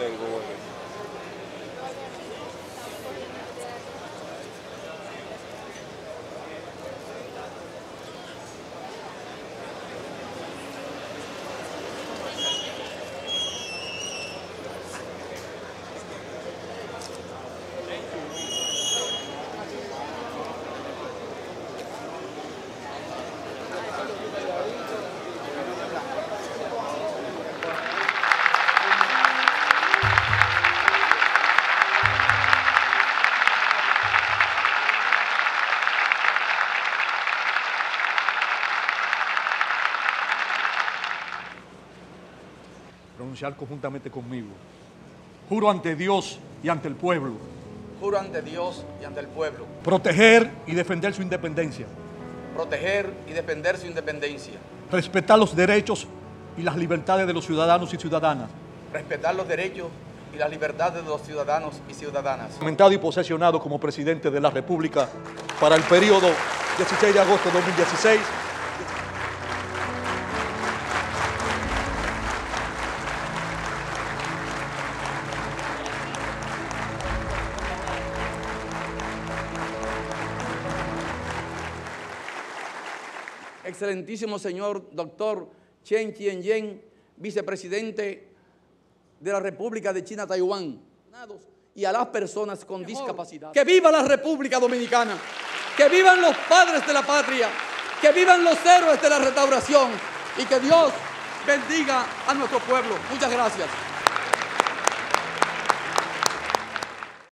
Pronunciar conjuntamente conmigo. Juro ante Dios y ante el pueblo. Juro ante Dios y ante el pueblo. Proteger y defender su independencia. Proteger y defender su independencia. Respetar los derechos y las libertades de los ciudadanos y ciudadanas. Respetar los derechos y las libertades de los ciudadanos y ciudadanas. Juramentado y posesionado como presidente de la República para el periodo 16 de agosto de 2016. Excelentísimo señor doctor Chen Chien-jen, vicepresidente de la República de China, Taiwán, y a las personas con discapacidad. ¡Que viva la República Dominicana! ¡Que vivan los padres de la patria! ¡Que vivan los héroes de la restauración! Y que Dios bendiga a nuestro pueblo. Muchas gracias.